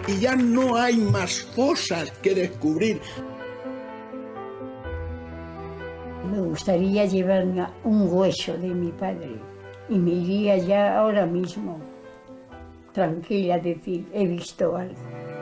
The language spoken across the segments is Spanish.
y ya no hay más fosas que descubrir. Me gustaría llevarme un hueso de mi padre y me iría ya ahora mismo, tranquila, a decir, he visto algo.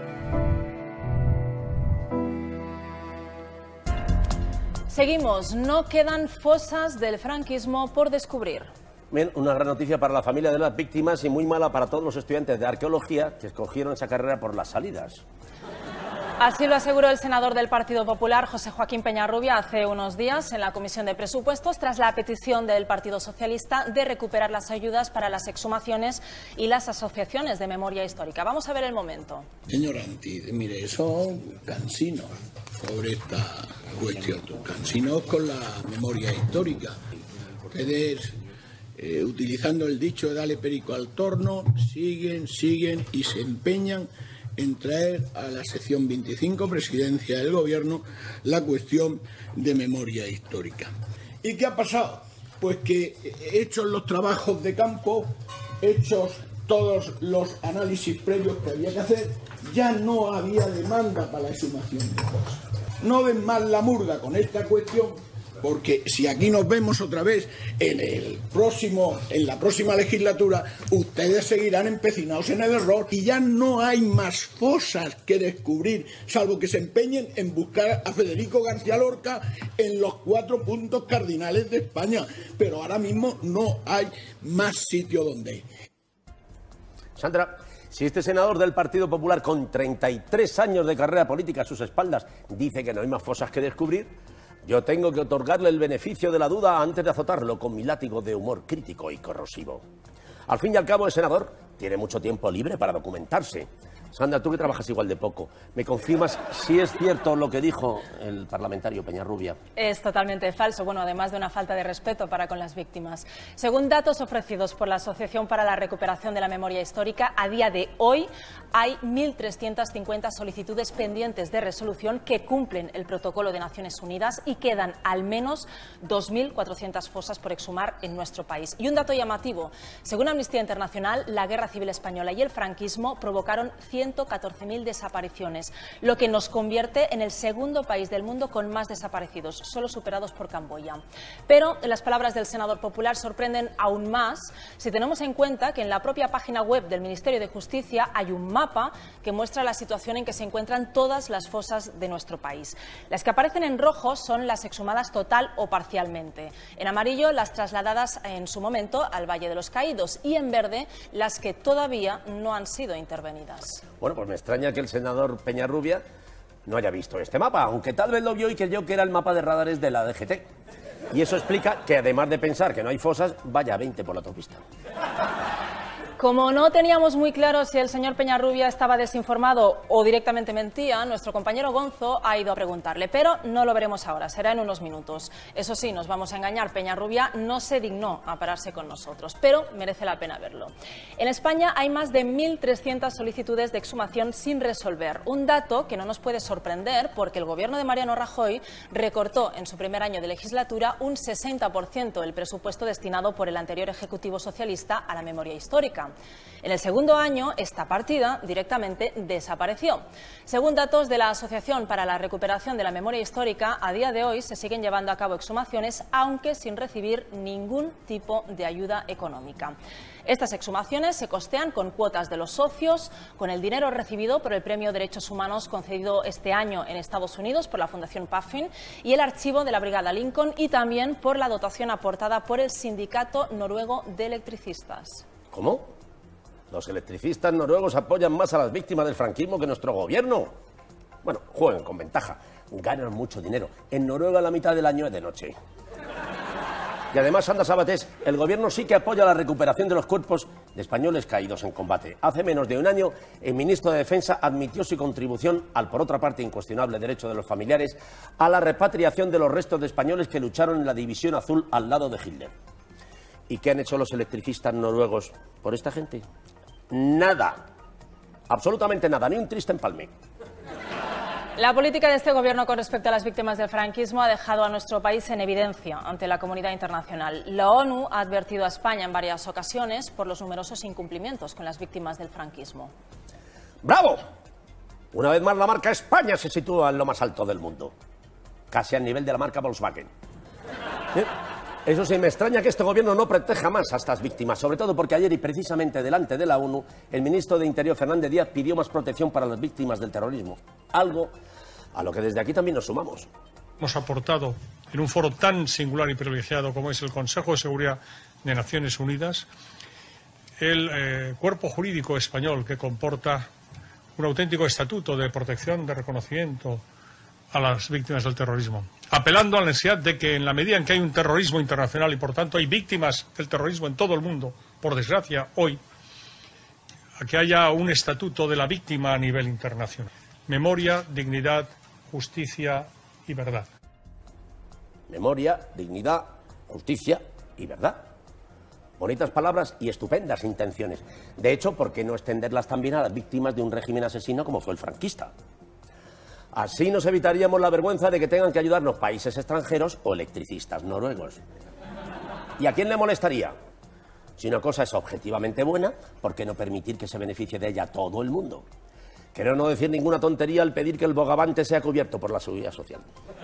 Seguimos, no quedan fosas del franquismo por descubrir. Bien, una gran noticia para la familia de las víctimas y muy mala para todos los estudiantes de arqueología que escogieron esa carrera por las salidas. Así lo aseguró el senador del Partido Popular, José Joaquín Peñarrubia, hace unos días en la Comisión de Presupuestos, tras la petición del Partido Socialista de recuperar las ayudas para las exhumaciones y las asociaciones de memoria histórica. Vamos a ver el momento. Señor Antide, mire, son cansinos sobre esta cuestión, cansinos con la memoria histórica. Ustedes, utilizando el dicho de dale perico al torno, siguen y se empeñan en traer a la sección 25, presidencia del gobierno, la cuestión de memoria histórica. ¿Y qué ha pasado? Pues que hechos los trabajos de campo, hechos todos los análisis previos que había que hacer, ya no había demanda para la exhumación de cosas. No den más la murga con esta cuestión, porque si aquí nos vemos otra vez en la próxima legislatura, ustedes seguirán empecinados en el error y ya no hay más fosas que descubrir, salvo que se empeñen en buscar a Federico García Lorca en los 4 puntos cardinales de España. Pero ahora mismo no hay más sitio donde ir. Sandra, si este senador del Partido Popular con 33 años de carrera política a sus espaldas dice que no hay más fosas que descubrir, yo tengo que otorgarle el beneficio de la duda antes de azotarlo con mi látigo de humor crítico y corrosivo. Al fin y al cabo, el senador tiene mucho tiempo libre para documentarse. Sandra, tú que trabajas igual de poco, ¿me confirmas si es cierto lo que dijo el parlamentario Peñarrubia? Es totalmente falso, bueno, además de una falta de respeto para con las víctimas. Según datos ofrecidos por la Asociación para la Recuperación de la Memoria Histórica, a día de hoy hay 1.350 solicitudes pendientes de resolución que cumplen el protocolo de Naciones Unidas y quedan al menos 2.400 fosas por exhumar en nuestro país. Y un dato llamativo, según Amnistía Internacional, la Guerra Civil Española y el franquismo provocaron 114.000 desapariciones, lo que nos convierte en el segundo país del mundo con más desaparecidos, solo superados por Camboya. Pero las palabras del senador popular sorprenden aún más si tenemos en cuenta que en la propia página web del Ministerio de Justicia hay un mapa que muestra la situación en que se encuentran todas las fosas de nuestro país. Las que aparecen en rojo son las exhumadas total o parcialmente, en amarillo las trasladadas en su momento al Valle de los Caídos y en verde las que todavía no han sido intervenidas. Bueno, pues me extraña que el senador Peñarrubia no haya visto este mapa, aunque tal vez lo vio y creyó que era el mapa de radares de la DGT. Y eso explica que, además de pensar que no hay fosas, vaya 20 por la autopista. Como no teníamos muy claro si el señor Peñarrubia estaba desinformado o directamente mentía, nuestro compañero Gonzo ha ido a preguntarle, pero no lo veremos ahora, será en unos minutos. Eso sí, nos vamos a engañar, Peñarrubia no se dignó a pararse con nosotros, pero merece la pena verlo. En España hay más de 1.300 solicitudes de exhumación sin resolver, un dato que no nos puede sorprender porque el gobierno de Mariano Rajoy recortó en su primer año de legislatura un 60% del presupuesto destinado por el anterior Ejecutivo Socialista a la memoria histórica. En el segundo año, esta partida directamente desapareció. Según datos de la Asociación para la Recuperación de la Memoria Histórica, a día de hoy se siguen llevando a cabo exhumaciones, aunque sin recibir ningún tipo de ayuda económica. Estas exhumaciones se costean con cuotas de los socios, con el dinero recibido por el Premio Derechos Humanos concedido este año en Estados Unidos por la Fundación Puffin y el archivo de la Brigada Lincoln y también por la dotación aportada por el Sindicato Noruego de Electricistas. ¿Cómo? Los electricistas noruegos apoyan más a las víctimas del franquismo que nuestro gobierno. Bueno, juegan con ventaja, ganan mucho dinero. En Noruega la mitad del año es de noche. Y además, Sandra Sabatés, el gobierno sí que apoya la recuperación de los cuerpos de españoles caídos en combate. Hace menos de un año, el ministro de Defensa admitió su contribución al, por otra parte, incuestionable derecho de los familiares a la repatriación de los restos de españoles que lucharon en la División Azul al lado de Hitler. ¿Y qué han hecho los electricistas noruegos por esta gente? Nada. Absolutamente nada. Ni un triste empalme. La política de este gobierno con respecto a las víctimas del franquismo ha dejado a nuestro país en evidencia ante la comunidad internacional. La ONU ha advertido a España en varias ocasiones por los numerosos incumplimientos con las víctimas del franquismo. ¡Bravo! Una vez más, la marca España se sitúa en lo más alto del mundo, casi al nivel de la marca Volkswagen. Eso sí, me extraña que este gobierno no proteja más a estas víctimas, sobre todo porque ayer y precisamente delante de la ONU, el ministro de Interior, Fernández Díaz, pidió más protección para las víctimas del terrorismo, algo a lo que desde aquí también nos sumamos. Hemos aportado en un foro tan singular y privilegiado como es el Consejo de Seguridad de Naciones Unidas el cuerpo jurídico español que comporta un auténtico estatuto de protección, de reconocimiento a las víctimas del terrorismo, apelando a la necesidad de que en la medida en que hay un terrorismo internacional y por tanto hay víctimas del terrorismo en todo el mundo, por desgracia hoy, a que haya un estatuto de la víctima a nivel internacional. Memoria, dignidad, justicia y verdad. Memoria, dignidad, justicia y verdad. Bonitas palabras y estupendas intenciones. De hecho, ¿por qué no extenderlas también a las víctimas de un régimen asesino como fue el franquista? Así nos evitaríamos la vergüenza de que tengan que ayudarnos países extranjeros o electricistas noruegos. ¿Y a quién le molestaría? Si una cosa es objetivamente buena, ¿por qué no permitir que se beneficie de ella todo el mundo? Creo no decir ninguna tontería al pedir que el bogavante sea cubierto por la seguridad social.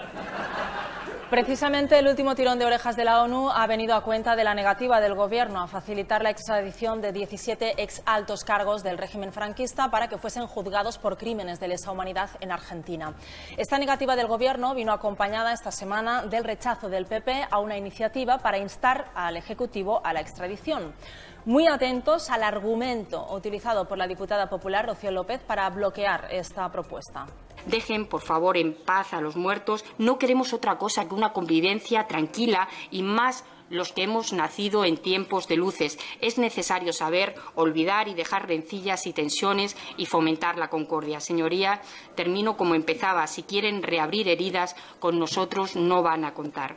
Precisamente el último tirón de orejas de la ONU ha venido a cuenta de la negativa del Gobierno a facilitar la extradición de 17 ex altos cargos del régimen franquista para que fuesen juzgados por crímenes de lesa humanidad en Argentina. Esta negativa del Gobierno vino acompañada esta semana del rechazo del PP a una iniciativa para instar al Ejecutivo a la extradición. Muy atentos al argumento utilizado por la diputada popular Rocío López para bloquear esta propuesta. Dejen, por favor, en paz a los muertos. No queremos otra cosa que una convivencia tranquila y más los que hemos nacido en tiempos de luces. Es necesario saber olvidar y dejar rencillas y tensiones y fomentar la concordia. Señoría, termino como empezaba. Si quieren reabrir heridas, con nosotros no van a contar.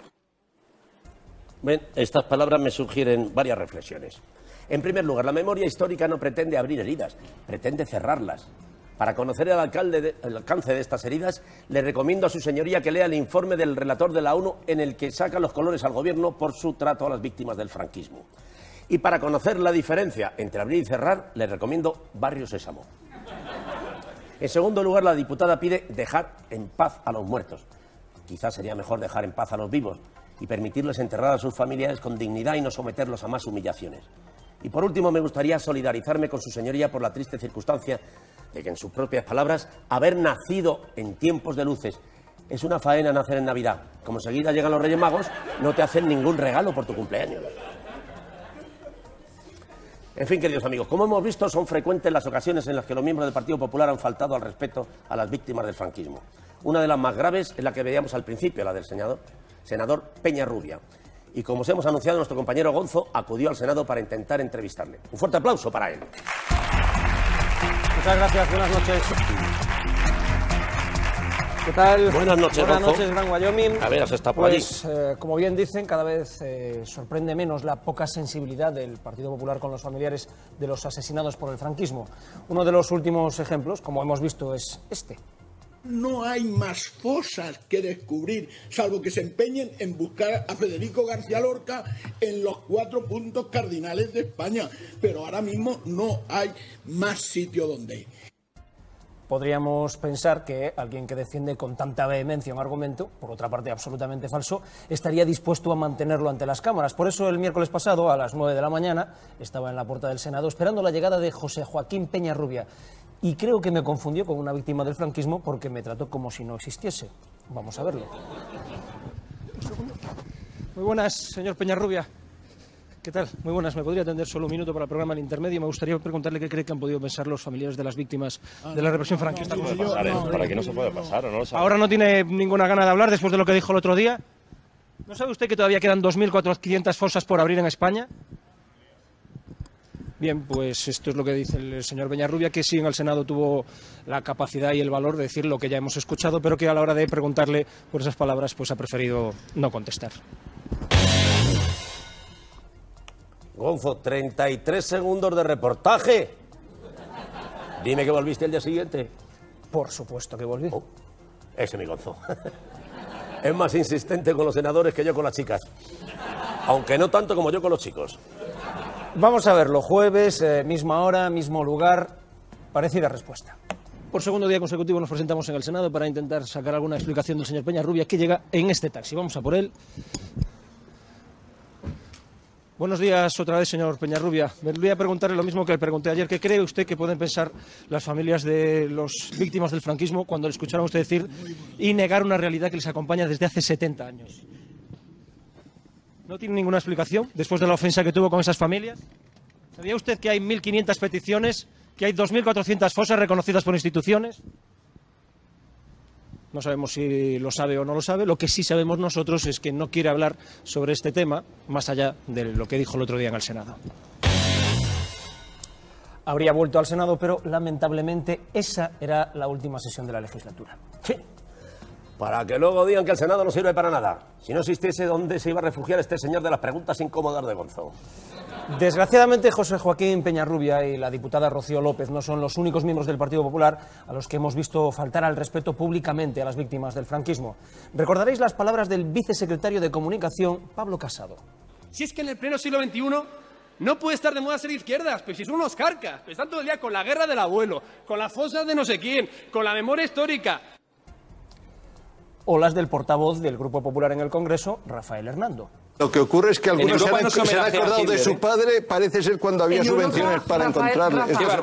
Bien, estas palabras me sugieren varias reflexiones. En primer lugar, la memoria histórica no pretende abrir heridas, pretende cerrarlas. Para conocer el alcance de estas heridas, le recomiendo a su señoría que lea el informe del relator de la ONU en el que saca los colores al gobierno por su trato a las víctimas del franquismo. Y para conocer la diferencia entre abrir y cerrar, le recomiendo Barrio Sésamo. En segundo lugar, la diputada pide dejar en paz a los muertos. Quizás sería mejor dejar en paz a los vivos y permitirles enterrar a sus familiares con dignidad y no someterlos a más humillaciones. Y por último, me gustaría solidarizarme con su señoría por la triste circunstancia de que, en sus propias palabras, haber nacido en tiempos de luces es una faena nacer en Navidad. Como enseguida llegan los Reyes Magos, no te hacen ningún regalo por tu cumpleaños. En fin, queridos amigos, como hemos visto, son frecuentes las ocasiones en las que los miembros del Partido Popular han faltado al respeto a las víctimas del franquismo. Una de las más graves es la que veíamos al principio, la del senador Peñarrubia. Y como os hemos anunciado, nuestro compañero Gonzo acudió al Senado para intentar entrevistarle. Un fuerte aplauso para él. Muchas gracias, buenas noches. ¿Qué tal? Buenas noches, Buenas Gonzo. noches, Gran Wyoming. A ver, has estado por allí. Como bien dicen, cada vez sorprende menos la poca sensibilidad del Partido Popular con los familiares de los asesinados por el franquismo. Uno de los últimos ejemplos, como hemos visto, es este. No hay más fosas que descubrir, salvo que se empeñen en buscar a Federico García Lorca en los 4 puntos cardinales de España. Pero ahora mismo no hay más sitio donde ir. Podríamos pensar que alguien que defiende con tanta vehemencia un argumento, por otra parte absolutamente falso, estaría dispuesto a mantenerlo ante las cámaras. Por eso el miércoles pasado, a las 9 de la mañana, estaba en la puerta del Senado esperando la llegada de José Joaquín Peñarrubia. Y creo que me confundió con una víctima del franquismo porque me trató como si no existiese. Vamos a verlo. Muy buenas, señor Peñarrubia. ¿Qué tal? Muy buenas. ¿Me podría atender solo un minuto para el programa El Intermedio? Me gustaría preguntarle qué cree que han podido pensar los familiares de las víctimas de la represión franquista. Para que no se puede pasar, ¿o no lo sabe? Ahora no tiene ninguna gana de hablar después de lo que dijo el otro día. ¿No sabe usted que todavía quedan 2.400 fosas por abrir en España? Bien, pues esto es lo que dice el señor Peñarrubia, que sí en el Senado tuvo la capacidad y el valor de decir lo que ya hemos escuchado, pero que a la hora de preguntarle por esas palabras pues ha preferido no contestar. Gonzo, 33 segundos de reportaje. Dime que volviste el día siguiente. Por supuesto que volví. Ese es mi Gonzo. Es más insistente con los senadores que yo con las chicas. Aunque no tanto como yo con los chicos. Vamos a verlo. Jueves, misma hora, mismo lugar. Parecida respuesta. Por segundo día consecutivo nos presentamos en el Senado para intentar sacar alguna explicación del señor Peñarrubia, que llega en este taxi. Vamos a por él. Buenos días otra vez, señor Peñarrubia. Me voy a preguntarle lo mismo que le pregunté ayer. ¿Qué cree usted que pueden pensar las familias de las víctimas del franquismo cuando le escucharon a usted decir y negar una realidad que les acompaña desde hace 70 años? ¿No tiene ninguna explicación después de la ofensa que tuvo con esas familias? ¿Sabía usted que hay 1.500 peticiones, que hay 2.400 fosas reconocidas por instituciones? No sabemos si lo sabe o no lo sabe. Lo que sí sabemos nosotros es que no quiere hablar sobre este tema, más allá de lo que dijo el otro día en el Senado. Habría vuelto al Senado, pero lamentablemente esa era la última sesión de la legislatura. Sí. Para que luego digan que el Senado no sirve para nada. Si no existiese, ¿dónde se iba a refugiar este señor de las preguntas incómodas de Gonzo? Desgraciadamente, José Joaquín Peñarrubia y la diputada Rocío López no son los únicos miembros del Partido Popular a los que hemos visto faltar al respeto públicamente a las víctimas del franquismo. Recordaréis las palabras del vicesecretario de Comunicación, Pablo Casado. Si es que en el pleno siglo XXI no puede estar de moda ser izquierdas, pues si son unos carcas, pues están todo el día con la guerra del abuelo, con las fosas de no sé quién, con la memoria histórica. O las del portavoz del Grupo Popular en el Congreso, Rafael Hernando. Lo que ocurre es que algunos se han acordado de su padre, parece ser cuando había subvenciones para encontrarle.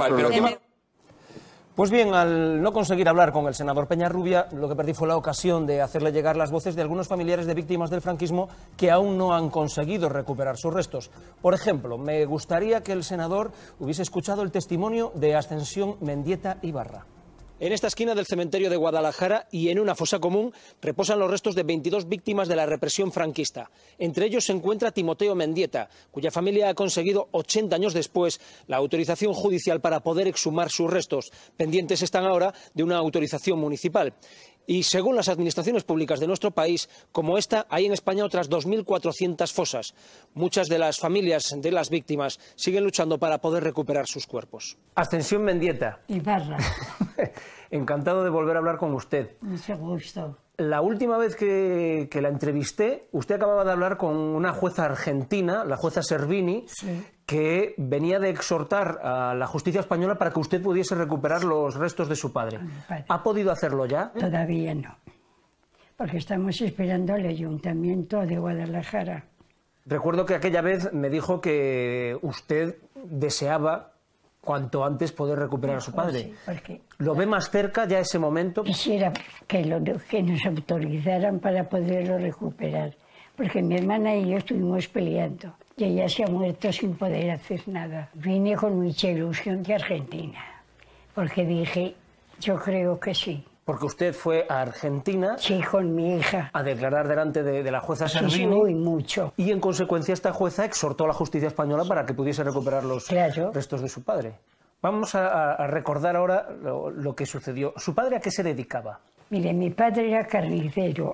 Pues bien, al no conseguir hablar con el senador Peñarrubia, lo que perdí fue la ocasión de hacerle llegar las voces de algunos familiares de víctimas del franquismo que aún no han conseguido recuperar sus restos. Por ejemplo, me gustaría que el senador hubiese escuchado el testimonio de Ascensión Mendieta Ibarra. En esta esquina del cementerio de Guadalajara y en una fosa común reposan los restos de 22 víctimas de la represión franquista. Entre ellos se encuentra Timoteo Mendieta, cuya familia ha conseguido 80 años después la autorización judicial para poder exhumar sus restos. Pendientes están ahora de una autorización municipal. Y según las administraciones públicas de nuestro país, como esta, hay en España otras 2.400 fosas. Muchas de las familias de las víctimas siguen luchando para poder recuperar sus cuerpos. Ascensión Mendieta. Ibarra. Encantado de volver a hablar con usted. Mucho gusto. La última vez que la entrevisté, usted acababa de hablar con una jueza argentina, la jueza Servini, Sí. que venía de exhortar a la justicia española para que usted pudiese recuperar los restos de su padre. ¿Ha podido hacerlo ya? Todavía no, porque estamos esperando al Ayuntamiento de Guadalajara. Recuerdo que aquella vez me dijo que usted deseaba cuanto antes poder recuperar a su padre. Sí, porque ¿Lo ve más cerca ya ese momento? quisiera que nos autorizaran para poderlo recuperar, porque mi hermana y yo estuvimos peleando y ella se ha muerto sin poder hacer nada. Vine con mucha ilusión de Argentina, porque dije, yo creo que sí. Porque usted fue a Argentina, Sí, con mi hija. a declarar delante de la jueza Sí, Servini, muy mucho. y en consecuencia esta jueza exhortó a la justicia española para que pudiese recuperar los Claro. restos de su padre. Vamos a recordar ahora lo que sucedió. ¿Su padre a qué se dedicaba? Mire, mi padre era carnicero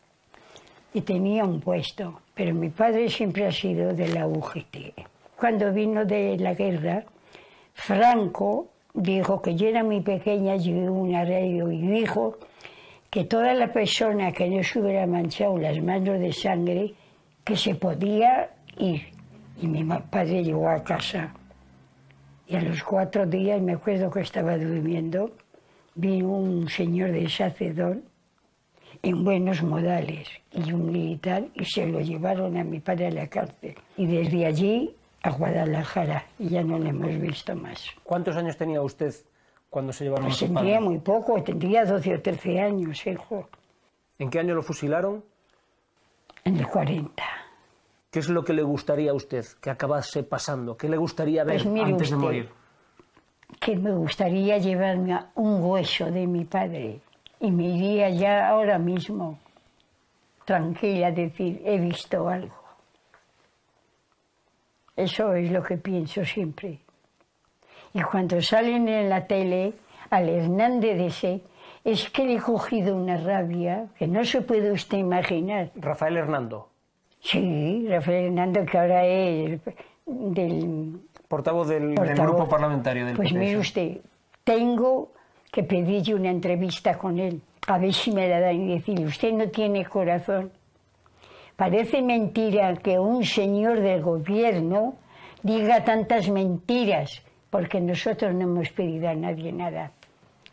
y tenía un puesto, pero mi padre siempre ha sido de la UGT. Cuando vino de la guerra, Franco dijo que yo era muy pequeña, llevé una radio y dijo que toda la persona que no se hubiera manchado las manos de sangre, que se podía ir. Y mi padre llegó a casa. Y a los 4 días, me acuerdo que estaba durmiendo, vino un señor de Sacedón en buenos modales y un militar y se lo llevaron a mi padre a la cárcel. Y desde allí a Guadalajara y ya no lo hemos visto más. ¿Cuántos años tenía usted cuando se llevaron Pues a su tendría padre? muy poco, tendría 12 o 13 años, hijo, ¿En qué año lo fusilaron? en el 40. ¿Qué es lo que le gustaría a usted que acabase pasando? ¿Qué le gustaría ver Pues mire antes de usted, morir? Que me gustaría llevarme a un hueso de mi padre y me iría ya ahora mismo tranquila a decir, he visto algo. Eso es lo que pienso siempre. Y cuando salen en la tele al Hernández ese, es que le he cogido una rabia que no se puede usted imaginar. Rafael Hernando, Sí, Rafael Hernández, que ahora es del portavoz del portavoz. grupo parlamentario del Pues PP. mire usted, tengo que pedirle una entrevista con él, a ver si me la dan y decirle, usted no tiene corazón. Parece mentira que un señor del gobierno diga tantas mentiras, porque nosotros no hemos pedido a nadie nada.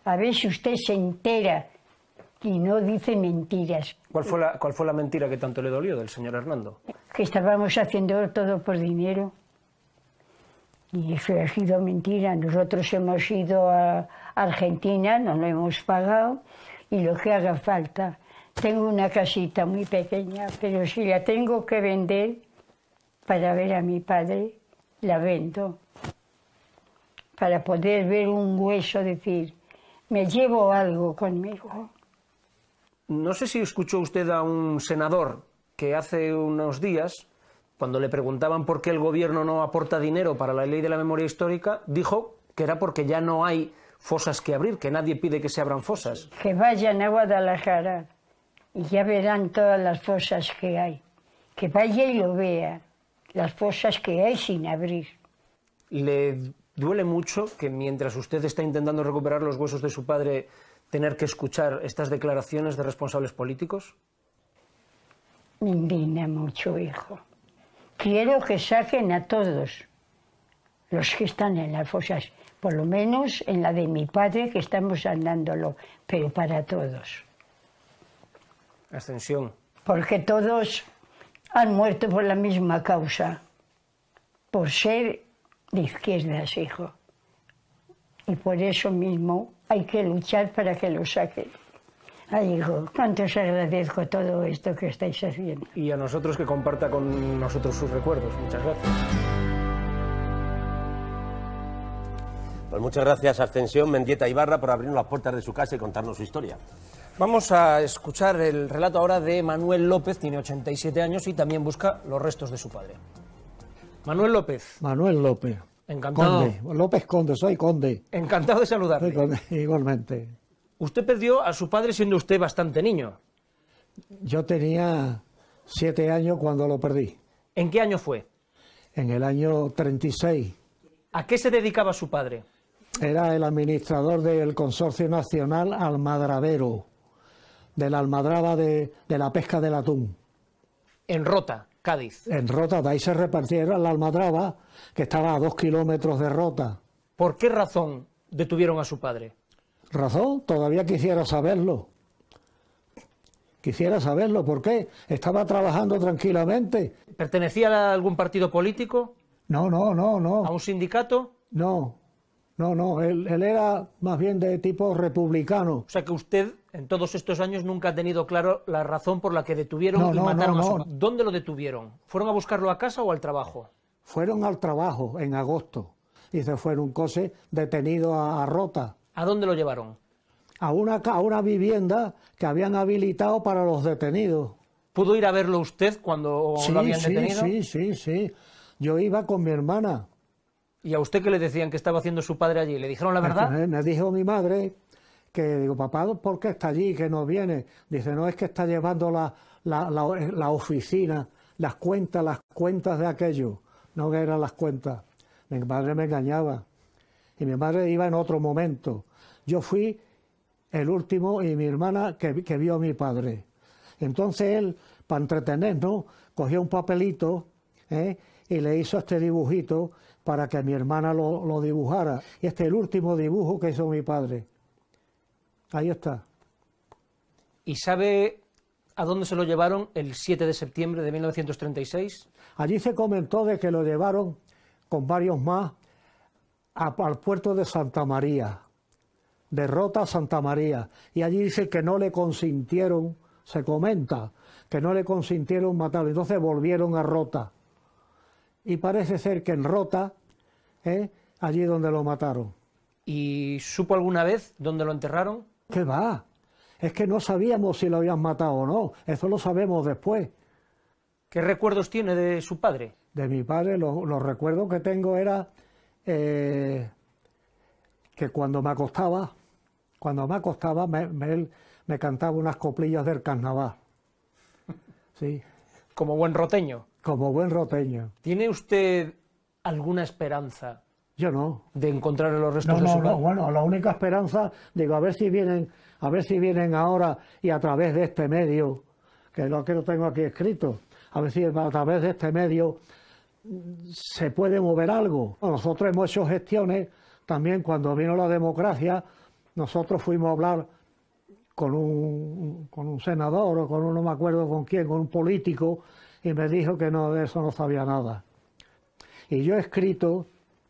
A ver si usted se entera y no dice mentiras. ¿Cuál fue la mentira que tanto le dolió del señor Hernando? Que estábamos haciendo todo por dinero. Y eso ha sido mentira. Nosotros hemos ido a Argentina, no lo hemos pagado, y lo que haga falta. Tengo una casita muy pequeña, pero si la tengo que vender para ver a mi padre, la vendo. Para poder ver un hueso, decir, me llevo algo conmigo. No sé si escuchó usted a un senador que hace unos días, cuando le preguntaban por qué el gobierno no aporta dinero para la ley de la memoria histórica, dijo que era porque ya no hay fosas que abrir, que nadie pide que se abran fosas. Que vayan a Guadalajara y ya verán todas las fosas que hay. Que vaya y lo vea, las fosas que hay sin abrir. ¿Le duele mucho que mientras usted está intentando recuperar los huesos de su padre, tener que escuchar estas declaraciones de responsables políticos? Me indigna mucho, hijo. Quiero que saquen a todos los que están en las fosas, por lo menos en la de mi padre, que estamos andándolo, pero para todos. Ascensión. Porque todos han muerto por la misma causa, por ser de izquierdas, hijo. Y por eso mismo hay que luchar para que lo saquen. Ay, hijo, cuánto os agradezco todo esto que estáis haciendo. Y a nosotros que comparta con nosotros sus recuerdos. Muchas gracias. Pues muchas gracias, Ascensión Mendieta Ibarra, por abrirnos las puertas de su casa y contarnos su historia. Vamos a escuchar el relato ahora de Manuel López, tiene 87 años y también busca los restos de su padre. Manuel López. Manuel López. Encantado. Conde. López Conde, soy conde. Encantado de saludarle. Soy conde, igualmente. Usted perdió a su padre siendo usted bastante niño. Yo tenía 7 años cuando lo perdí. ¿En qué año fue? En el año 36. ¿A qué se dedicaba su padre? Era el administrador del Consorcio Nacional Almadravero, de la almadraba de la pesca del atún. En Rota, Cádiz. En Rota, de ahí se repartieron la almadraba, que estaba a 2 kilómetros de Rota. ¿Por qué razón detuvieron a su padre? ¿Razón? Todavía quisiera saberlo. Quisiera saberlo. ¿Por qué? Estaba trabajando tranquilamente. ¿Pertenecía a algún partido político? No. ¿A un sindicato? No. Él era más bien de tipo republicano. O sea que usted, en todos estos años, nunca ha tenido claro la razón por la que detuvieron y mataron a su padre. ¿Dónde lo detuvieron? ¿Fueron a buscarlo a casa o al trabajo? Fueron al trabajo en agosto y se fueron un coche detenido a Rota. ¿A dónde lo llevaron? A una vivienda que habían habilitado para los detenidos. ¿Pudo ir a verlo usted cuando lo habían detenido? Sí. Yo iba con mi hermana. ¿Y a usted qué le decían que estaba haciendo su padre allí? ¿Le dijeron la verdad? Me dijo mi madre que, digo, papá, ¿por qué está allí, que no viene? Dice, no, es que está llevando la oficina, las cuentas de aquello. No que eran las cuentas. Mi madre me engañaba. Y mi madre iba en otro momento. Yo fui el último y mi hermana que vio a mi padre. Entonces él, para entretenernos, cogió un papelito y le hizo este dibujito para que mi hermana lo dibujara. Y este es el último dibujo que hizo mi padre. Ahí está. ¿Y sabe a dónde se lo llevaron el 7 de septiembre de 1936? Allí se comentó de que lo llevaron con varios más al puerto de Santa María, de Rota a Santa María. Y allí dice que no le consintieron, se comenta, que no le consintieron matarlo. Entonces volvieron a Rota. Y parece ser que en Rota, allí donde lo mataron. ¿Y supo alguna vez dónde lo enterraron? ¿Qué va? Es que no sabíamos si lo habían matado o no. Eso lo sabemos después. ¿Qué recuerdos tiene de su padre? De mi padre, los recuerdos que tengo era que cuando me acostaba, él me cantaba unas coplillas del carnaval. Sí. Como buen roteño. Como buen roteño. ¿Tiene usted alguna esperanza? Yo no. ¿De encontrar los restos de su padre? No, bueno, la única esperanza, digo, a ver si vienen ahora y a través de este medio, que es lo que lo tengo aquí escrito, a ver si a través de este medio se puede mover algo. Nosotros hemos hecho gestiones también cuando vino la democracia nosotros fuimos a hablar con un senador o con no me acuerdo con quién, con un político, y me dijo que no, de eso no sabía nada. Y yo he escrito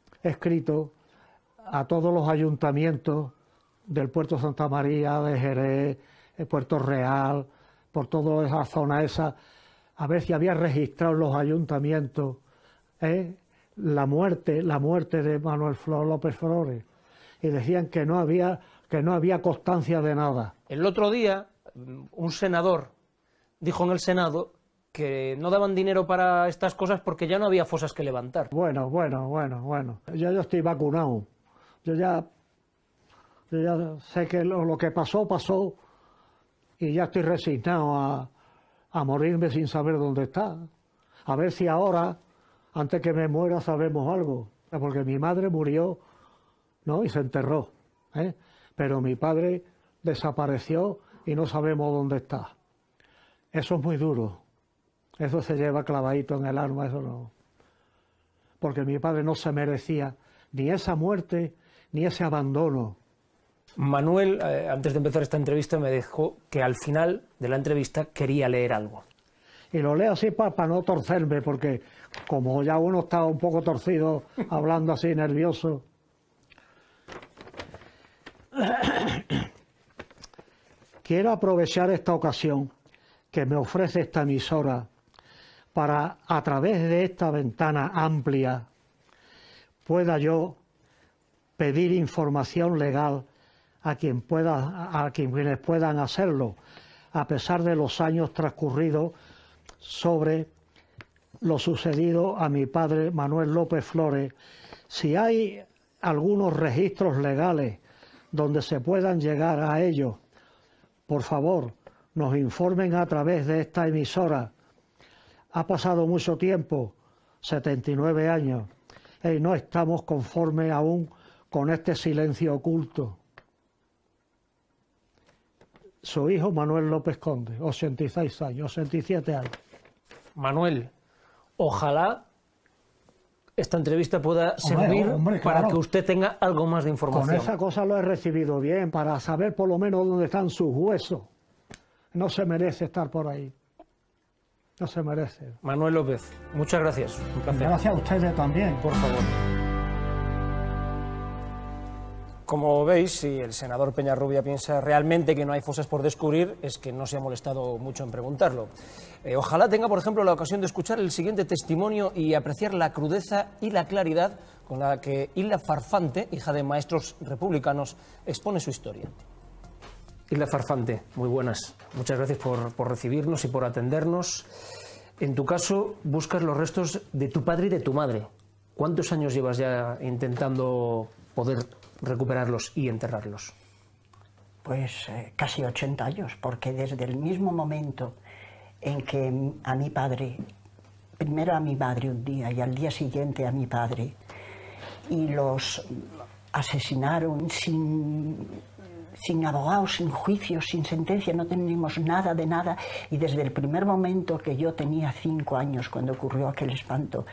a todos los ayuntamientos del Puerto Santa María, de Jerez, de Puerto Real, por toda esa zona esa, a ver si había registrado en los ayuntamientos la muerte de Manuel López Flores. Y decían que no había constancia de nada. El otro día, un senador dijo en el Senado que no daban dinero para estas cosas porque ya no había fosas que levantar. Bueno. Yo estoy vacunado. Yo ya sé que lo que pasó, y ya estoy resignado a morirme sin saber dónde está. A ver si ahora, antes que me muera, sabemos algo. Porque mi madre murió, ¿no? Y se enterró, pero mi padre desapareció y no sabemos dónde está. Eso es muy duro. Eso se lleva clavadito en el alma, eso no. Porque mi padre no se merecía ni esa muerte ni ese abandono. Manuel, antes de empezar esta entrevista, me dijo que al final de la entrevista quería leer algo. Y lo leo así para no torcerme, porque como ya uno está un poco torcido, hablando así nervioso. Quiero aprovechar esta ocasión que me ofrece esta emisora para, a través de esta ventana amplia, pueda yo pedir información legal a quienes puedan hacerlo, a pesar de los años transcurridos, sobre lo sucedido a mi padre Manuel López Flores. Si hay algunos registros legales donde se puedan llegar a ellos, por favor, nos informen a través de esta emisora. Ha pasado mucho tiempo, 79 años, y no estamos conformes aún con este silencio oculto. Su hijo Manuel López Conde, 86 años, 87 años. Manuel, ojalá esta entrevista pueda servir para que usted tenga algo más de información. Con esa cosa lo he recibido bien, para saber por lo menos dónde están sus huesos. No se merece estar por ahí. No se merece. Manuel López, muchas gracias. Un placer. Gracias a ustedes también. Por favor. Como veis, si el senador Peñarrubia piensa realmente que no hay fosas por descubrir, es que no se ha molestado mucho en preguntarlo. Ojalá tenga, por ejemplo, la ocasión de escuchar el siguiente testimonio y apreciar la crudeza y la claridad con la que Hilda Farfante, hija de maestros republicanos, expone su historia. Hilda Farfante, muy buenas. Muchas gracias por recibirnos y por atendernos. En tu caso, buscas los restos de tu padre y de tu madre. ¿Cuántos años llevas ya intentando poder recuperarlos y enterrarlos? Pues casi 80 años, porque desde el mismo momento en que a mi padre, primero a mi madre un día y al día siguiente a mi padre, y los asesinaron sin abogados, sin juicio, sin sentencia, no teníamos nada de nada, y desde el primer momento que yo tenía 5 años, cuando ocurrió aquel espanto,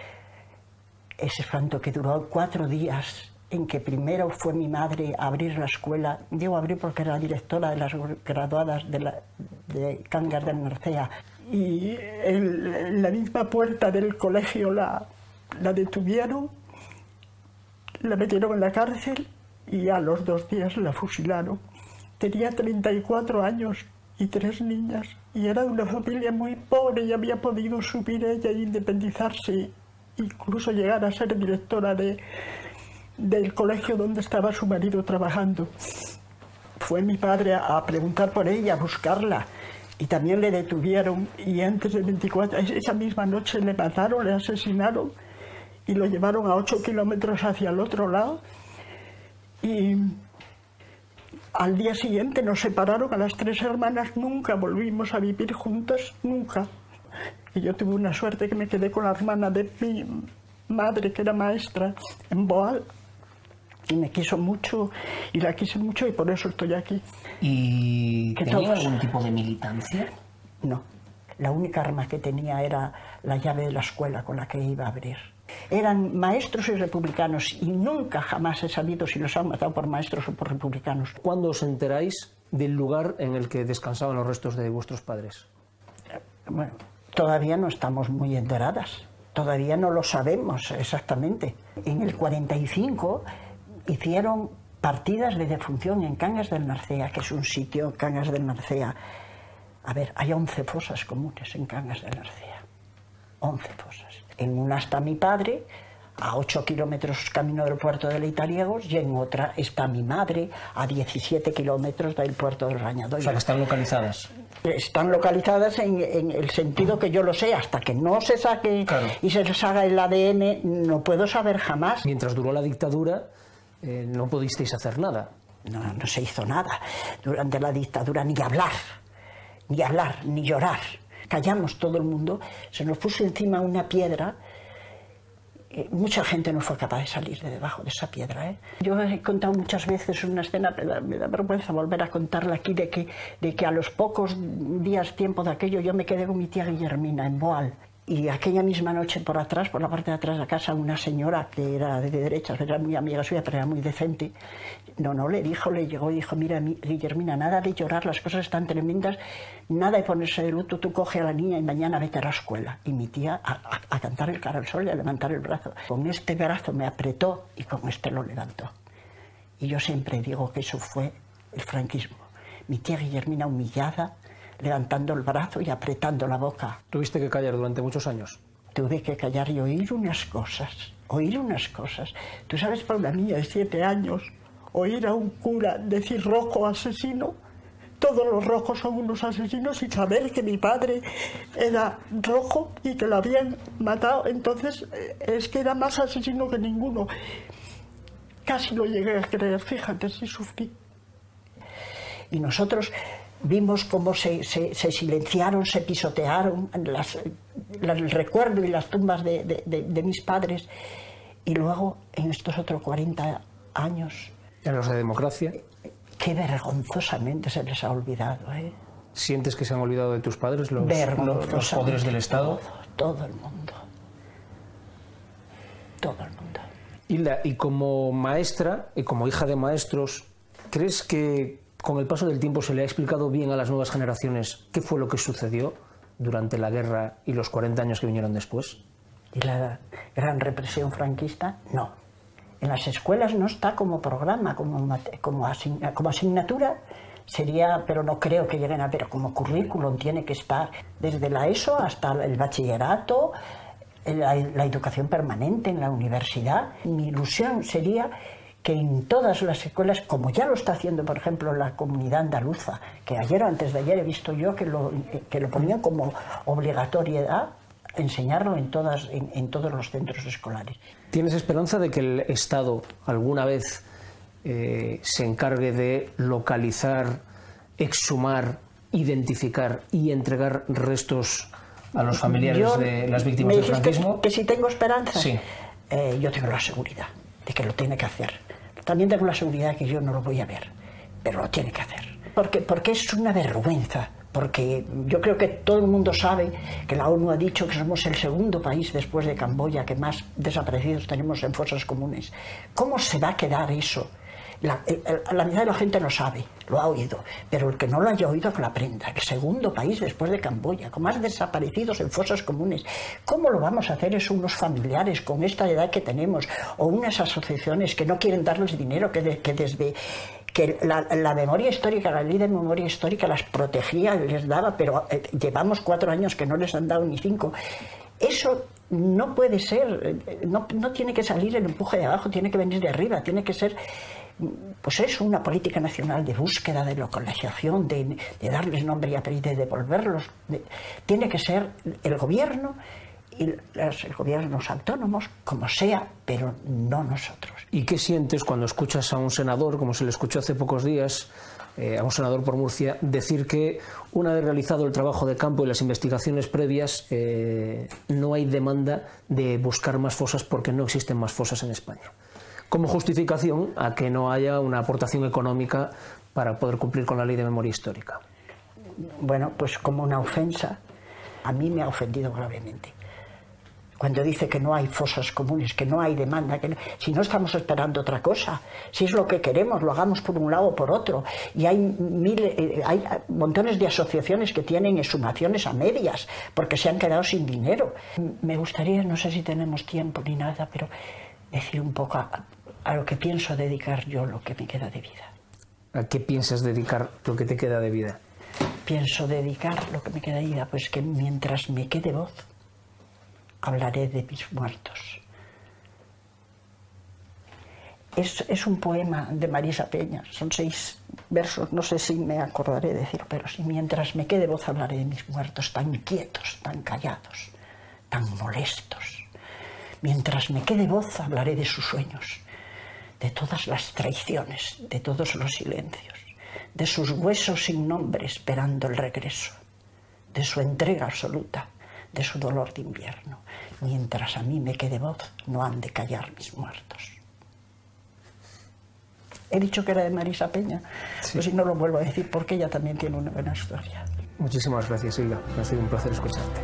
ese espanto que duró 4 días, en que primero fue mi madre a abrir la escuela. Digo abrir porque era directora de las graduadas de Cangas de Narcea. Y en la misma puerta del colegio la detuvieron, la metieron en la cárcel y a los 2 días la fusilaron. Tenía 34 años y 3 niñas. Y era de una familia muy pobre y había podido subir ella e independizarse, incluso llegar a ser directora del colegio donde estaba su marido trabajando. Fue mi padre a preguntar por ella, a buscarla, y también le detuvieron, y antes de 24, esa misma noche le mataron, le asesinaron y lo llevaron a 8 kilómetros hacia el otro lado, y al día siguiente nos separaron a las 3 hermanas, nunca volvimos a vivir juntas, nunca. Y yo tuve una suerte que me quedé con la hermana de mi madre, que era maestra en Boal, y me quiso mucho y la quise mucho, y por eso estoy aquí. ¿Y tenía algún tipo de militancia? No, la única arma que tenía era la llave de la escuela con la que iba a abrir. Eran maestros y republicanos y nunca jamás he sabido si los han matado por maestros o por republicanos. ¿Cuándo os enteráis del lugar en el que descansaban los restos de vuestros padres? Bueno, todavía no estamos muy enteradas, todavía no lo sabemos exactamente. En el 45 hicieron partidas de defunción en Cangas del Narcea, que es un sitio, Cangas del Narcea. A ver, hay 11 fosas comunes en Cangas del Narcea. 11 fosas. En una está mi padre, a 8 kilómetros camino del puerto de Leitariegos, y en otra está mi madre, a 17 kilómetros del puerto del Rañadoiro. O sea, que están localizadas. Están localizadas en el sentido que yo lo sé, hasta que no se saque y se les haga el ADN, no puedo saber jamás. Mientras duró la dictadura, no pudisteis hacer nada. No se hizo nada. Durante la dictadura ni hablar, ni llorar. Callamos todo el mundo, se nos puso encima una piedra. Mucha gente no fue capaz de salir de debajo de esa piedra. Yo he contado muchas veces una escena, pero me da vergüenza volver a contarla aquí, de que a los pocos días, tiempo de aquello, yo me quedé con mi tía Guillermina en Boal. Y aquella misma noche por atrás, por la parte de atrás de la casa, una señora que era de derechas, era muy amiga suya, pero era muy decente, le llegó y dijo: mira, Guillermina, nada de llorar, las cosas están tremendas, nada de ponerse de luto, tú coge a la niña y mañana vete a la escuela. Y mi tía a cantar el cara al sol y a levantar el brazo. Con este brazo me apretó y con este lo levantó. Y yo siempre digo que eso fue el franquismo. Mi tía Guillermina humillada, levantando el brazo y apretando la boca. ¿Tuviste que callar durante muchos años? Tuve que callar y oír unas cosas. Tú sabes, para una niña de 7 años, oír a un cura decir rojo asesino, todos los rojos son unos asesinos, y saber que mi padre era rojo y que lo habían matado, entonces es que era más asesino que ninguno. Casi lo llegué a creer, fíjate, sí sufrí. Y nosotros vimos cómo se silenciaron, se pisotearon el recuerdo y las tumbas de mis padres. Y luego, en estos otros 40 años... ¿En los de democracia? Qué vergonzosamente se les ha olvidado, ¿eh? ¿Sientes que se han olvidado de tus padres, los poderes del Estado? Todo el mundo. Todo el mundo. Hilda, y como maestra y como hija de maestros, ¿crees que con el paso del tiempo se le ha explicado bien a las nuevas generaciones qué fue lo que sucedió durante la guerra y los 40 años que vinieron después? ¿Y la gran represión franquista? No. En las escuelas no está como programa, como asignatura sería, pero no creo que lleguen a ver, como currículum tiene que estar desde la ESO hasta el bachillerato, la educación permanente en la universidad. Mi ilusión sería que en todas las escuelas, como ya lo está haciendo, por ejemplo, la Comunidad Andaluza, que ayer o antes de ayer he visto yo que lo ponían como obligatoriedad, enseñarlo en todos los centros escolares. ¿Tienes esperanza de que el Estado alguna vez se encargue de localizar, exhumar, identificar y entregar restos a los familiares de las víctimas del franquismo? Que si tengo esperanza, sí. Yo tengo la seguridad de que lo tiene que hacer. También tengo la seguridad de que yo no lo voy a ver, pero lo tiene que hacer. Porque es una vergüenza, porque yo creo que todo el mundo sabe que la ONU ha dicho que somos el segundo país después de Camboya que más desaparecidos tenemos en fosas comunes. ¿Cómo se va a quedar eso? La mitad de la gente lo sabe, lo ha oído, pero el que no lo haya oído que lo aprenda. El segundo país después de Camboya, con más desaparecidos en fosas comunes. ¿Cómo lo vamos a hacer eso unos familiares con esta edad que tenemos, o unas asociaciones que no quieren darles dinero, que la memoria histórica, la ley de memoria histórica las protegía, les daba, pero llevamos 4 años que no les han dado ni 5. Eso no puede ser, no tiene que salir el empuje de abajo, tiene que venir de arriba, tiene que ser, pues eso, una política nacional de búsqueda, de localización, de darles nombre y apellido, de devolverlos. Tiene que ser el gobierno y los gobiernos autónomos, como sea, pero no nosotros. ¿Y qué sientes cuando escuchas a un senador, como se le escuchó hace pocos días, a un senador por Murcia, decir que una vez realizado el trabajo de campo y las investigaciones previas, no hay demanda de buscar más fosas porque no existen más fosas en España? Como justificación a que no haya una aportación económica para poder cumplir con la ley de memoria histórica. Bueno, pues como una ofensa, a mí me ha ofendido gravemente. Cuando dice que no hay fosas comunes, que no hay demanda, si no estamos esperando otra cosa, si es lo que queremos, lo hagamos por un lado o por otro. Y hay montones de asociaciones que tienen exhumaciones a medias porque se han quedado sin dinero. Me gustaría, no sé si tenemos tiempo ni nada, pero decir un poco a lo que pienso dedicar yo lo que me queda de vida. ¿A qué piensas dedicar lo que te queda de vida? Pienso dedicar lo que me queda de vida, pues que mientras me quede voz, hablaré de mis muertos. Es un poema de Marisa Peña, son 6 versos, no sé si me acordaré de decir, pero si mientras me quede voz hablaré de mis muertos, tan quietos, tan callados, tan molestos. Mientras me quede voz hablaré de sus sueños, de todas las traiciones, de todos los silencios, de sus huesos sin nombre esperando el regreso, de su entrega absoluta, de su dolor de invierno. Mientras a mí me quede voz, no han de callar mis muertos. He dicho que era de Marisa Peña, sí. Pues si no lo vuelvo a decir porque ella también tiene una buena historia. Muchísimas gracias, Hilda. Me ha sido un placer escucharte.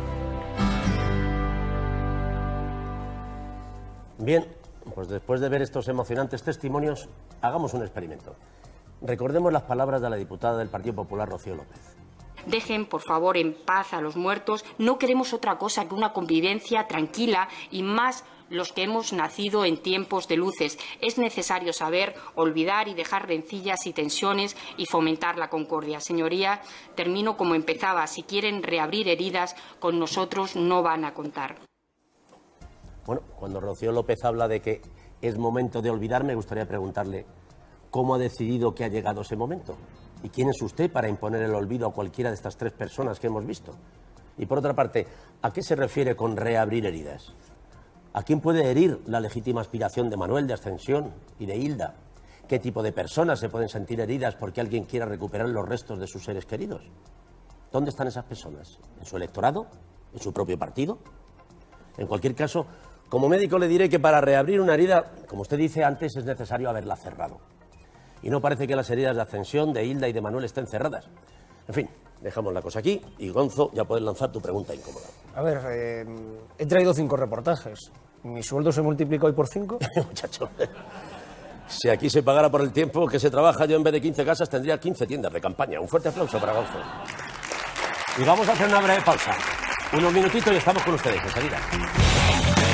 Bien, pues después de ver estos emocionantes testimonios, hagamos un experimento. Recordemos las palabras de la diputada del Partido Popular, Rocío López. Dejen, por favor, en paz a los muertos. No queremos otra cosa que una convivencia tranquila y más los que hemos nacido en tiempos de luces. Es necesario saber olvidar y dejar rencillas y tensiones y fomentar la concordia. Señoría, termino como empezaba. Si quieren reabrir heridas, con nosotros no van a contar. Bueno, cuando Rocío López habla de que es momento de olvidar, me gustaría preguntarle cómo ha decidido que ha llegado ese momento. ¿Y quién es usted para imponer el olvido a cualquiera de estas 3 personas que hemos visto? Y por otra parte, ¿a qué se refiere con reabrir heridas? ¿A quién puede herir la legítima aspiración de Manuel, de Ascensión y de Hilda? ¿Qué tipo de personas se pueden sentir heridas porque alguien quiera recuperar los restos de sus seres queridos? ¿Dónde están esas personas? ¿En su electorado? ¿En su propio partido? En cualquier caso, como médico le diré que para reabrir una herida, como usted dice antes, es necesario haberla cerrado. Y no parece que las heridas de Ascensión, de Hilda y de Manuel estén cerradas. En fin, dejamos la cosa aquí y, Gonzo, ya puedes lanzar tu pregunta incómoda. A ver, he traído 5 reportajes. ¿Mi sueldo se multiplicó hoy por 5? Muchacho, si aquí se pagara por el tiempo que se trabaja, yo en vez de 15 casas tendría 15 tiendas de campaña. Un fuerte aplauso para Gonzo. Y vamos a hacer una breve pausa. Unos minutitos y estamos con ustedes, enseguida.